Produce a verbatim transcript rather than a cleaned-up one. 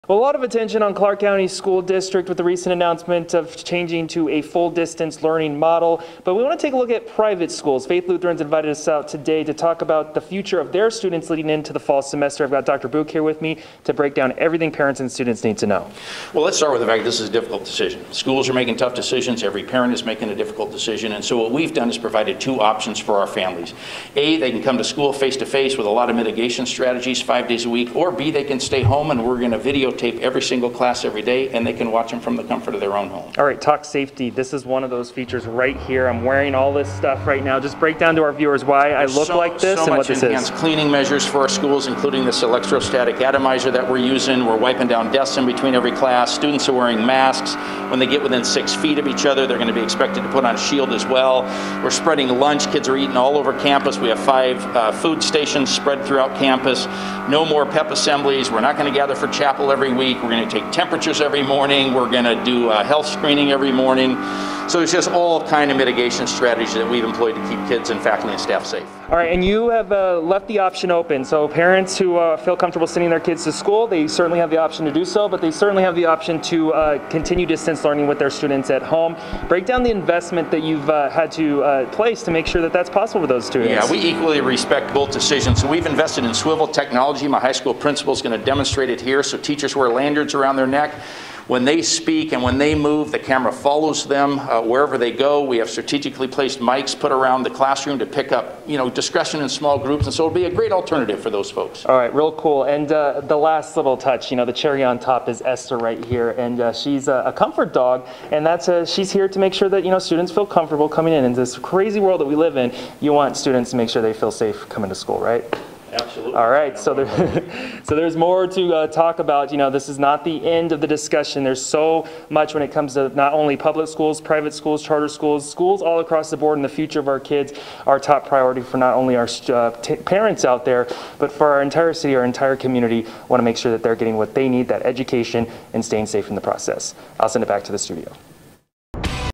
Well, a lot of attention on Clark County School District with the recent announcement of changing to a full distance learning model. But we want to take a look at private schools. Faith Lutheran's invited us out today to talk about the future of their students leading into the fall semester. I've got Doctor Book here with me to break down everything parents and students need to know. Well, let's start with the fact this is a difficult decision. Schools are making tough decisions. Every parent is making a difficult decision. And so what we've done is provided two options for our families. A, they can come to school face to face with a lot of mitigation strategies five days a week. Or B, they can stay home and we're going to videotape every single class every day, and they can watch them from the comfort of their own home. All right, talk safety. This is one of those features right here. I'm wearing all this stuff right now. Just break down to our viewers why There's I look so, like this so and what this is. enhanced cleaning measures for our schools, including this electrostatic atomizer that we're using. We're wiping down desks in between every class. Students are wearing masks. When they get within six feet of each other, they're going to be expected to put on a shield as well. We're spreading lunch. Kids are eating all over campus. We have five uh, food stations spread throughout campus. No more pep assemblies. We're not going to gather for chapel every week. We're going to take temperatures every morning. We're going to do a health screening every morning. So it's just all kind of mitigation strategies that we've employed to keep kids and faculty and staff safe. All right, and you have uh, left the option open. So parents who uh, feel comfortable sending their kids to school, they certainly have the option to do so, but they certainly have the option to uh, continue distance learning with their students at home. Break down the investment that you've uh, had to uh, place to make sure that that's possible for those students. Yeah, we equally respect both decisions. So we've invested in swivel technology. My high school principal is going to demonstrate it here. So teachers wear lanyards around their neck. When they speak and when they move, the camera follows them uh, wherever they go. We have strategically placed mics put around the classroom to pick up, you know, discussion in small groups, and so it'll be a great alternative for those folks. All right, real cool. And uh, the last little touch, you know, the cherry on top is Esther right here, and uh, she's a, a comfort dog, and that's uh, she's here to make sure that, you know, students feel comfortable coming in. In this crazy world that we live in, you want students to make sure they feel safe coming to school, right? Absolutely. All right, so there, so there's more to uh, talk about. You know, this is not the end of the discussion. There's so much when it comes to not only public schools, private schools, charter schools, schools all across the board, and the future of our kids, our top priority for not only our uh, t parents out there, but for our entire city, our entire community. Want to make sure that they're getting what they need, that education, and staying safe in the process. I'll send it back to the studio.